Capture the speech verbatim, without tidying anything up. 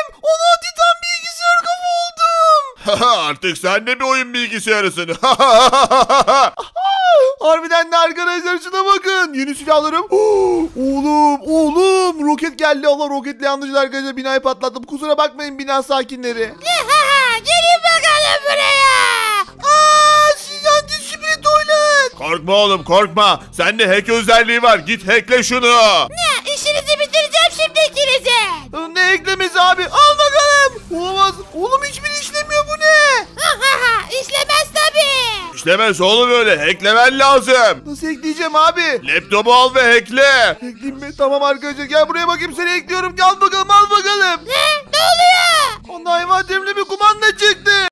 Ana Titan bilgisayar kafa oldum. Artık sen de bir oyun bilgisayarısın. Harbiden de arkadaşlar şuna bakın. Yeni silahlarım. Oğlum oğlum roket geldi. Allah roketle yanlışlıkla arkadaşlar binayı patlattım. Kusura bakmayın bina sakinleri. Gelin bakalım buraya. Aaa sizden disiplin tuvalet. Korkma oğlum korkma. Sende hack özelliği var. Git hackle şunu. Ne? İşinizi bitireceğim şimdi ikinize. Ne eklemesi abi? Al bakalım. Olamaz. Oğlum hiçbir işlemiyor bu ne? İşlemez tabii. İşlemez oğlum öyle. Hacklemen lazım. Nasıl ekleyeceğim abi? Laptopu al ve hackle. Ekleyeyim mi? Tamam arkadaşlar gel buraya bakayım seni ekliyorum. Gel bakalım al bakalım. Ne? Ne oluyor? Onda hayvan temli bir kumanda çıktı.